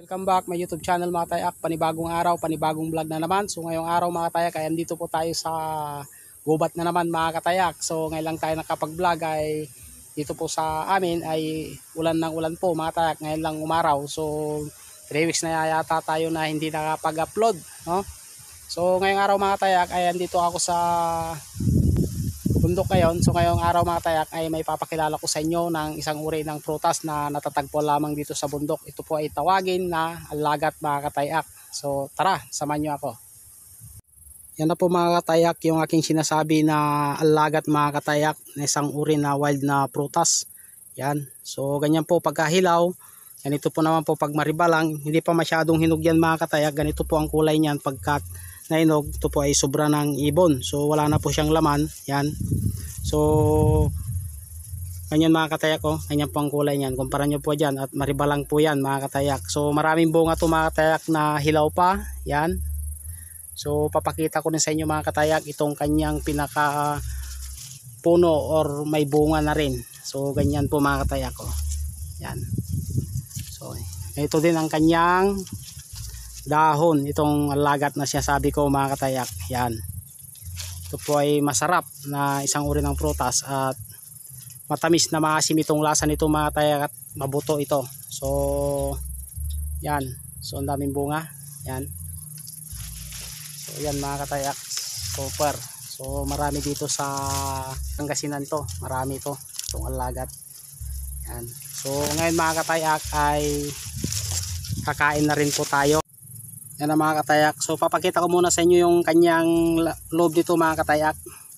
Welcome back my YouTube channel mga tayak, panibagong araw, panibagong vlog na naman. So ngayong araw mga tayak ay andito po tayo sa gubat na naman mga katayak. So ngayon lang tayo nakapag-vlog ay dito po sa amin ay ulan ng ulan po mga tayak. Ngayon lang umaraw. So 3 weeks na yata tayo na hindi nakapag-upload, no? So ngayong araw mga tayak ay andito ako sa bundok ngayon. So ngayong araw mga tayak ay may papakilala ko sa inyo ng isang uri ng prutas na natatagpo lamang dito sa bundok. Ito po ay tawagin na alagat mga katayak. So tara, samahan nyo ako. Yan na po mga katayak yung aking sinasabi na alagat mga katayak na isang uri na wild na prutas. Yan. So ganyan po pagkahilaw. Ganito po naman po pag maribalang. Hindi pa masyadong hinog yan mga katayak. Ganito po ang kulay niyan pagkat nainog. Ito po ay sobra ng ibon, so wala na po siyang laman. Yan, so ganyan mga katayak, ganyan po ang kulay niyan. Kumpara nyo po dyan at maribalang po yan mga katayak. So maraming bunga to mga katayak na hilaw pa. Yan, so papakita ko din sa inyo mga katayak itong kanyang pinaka puno or may bunga na rin. So ganyan po mga katayak. Yan, so ito din ang kanyang dahon, itong alagat na sinasabi ko mga katayak. Yan, ito po ay masarap na isang uri ng prutas at matamis na maasim itong lasa nito mga katayak at mabuto ito. So yan, so ang daming bunga. Yan, so yan mga katayak, super. So marami dito sa Pangasinan to, marami ito, itong alagat. Yan, so ngayon mga katayak ay kakain na rin po tayo. Yan na mga katayak. So papakita ko muna sa inyo yung kanyang loob dito mga katayak.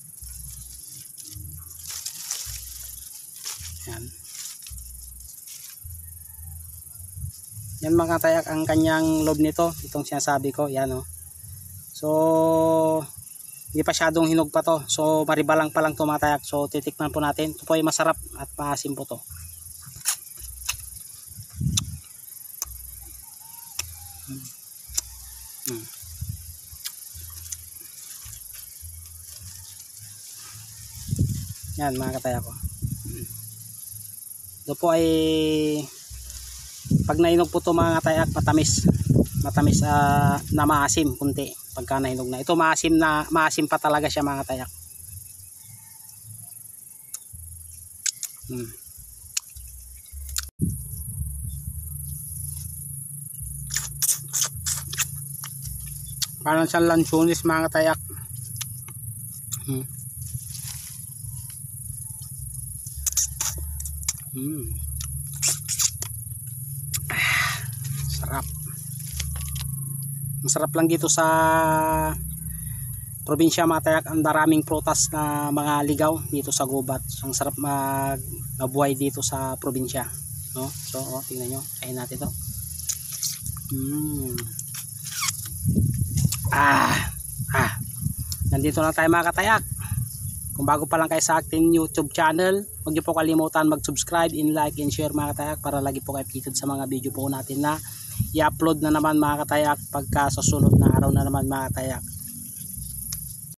Yan. Yan mga katayak ang kanyang loob nito. Itong sinasabi ko. Yan So hindi pa masyadong hinog pa to. So maribalang pa lang to mga katayak. So titikman po natin. Ito po ay masarap at maasim po to. Yan mga katayak ko. Ito po ay pag nainog po to mga katayak, matamis na maasim kunti pagka nainog na. Ito maasim pa talaga siya mga katayak. Parang siyang lansunis mga katayak. Sarap. Masarap lang dito sa probinsya mga katayak. Ang daraming prutas na mga ligaw dito sa gubat. Ang sarap mabuhay dito sa probinsya, no? So tingnan nyo, kain natin to. Nandito na tayo mga katayak. Kung bago pa lang kayo sa ating YouTube channel, huwag niyo po kalimutan mag-subscribe, like and share mga katayak para lagi po kayo updated sa mga video po natin na i-upload na naman mga katayak pagka sa sunod na araw na naman mga katayak.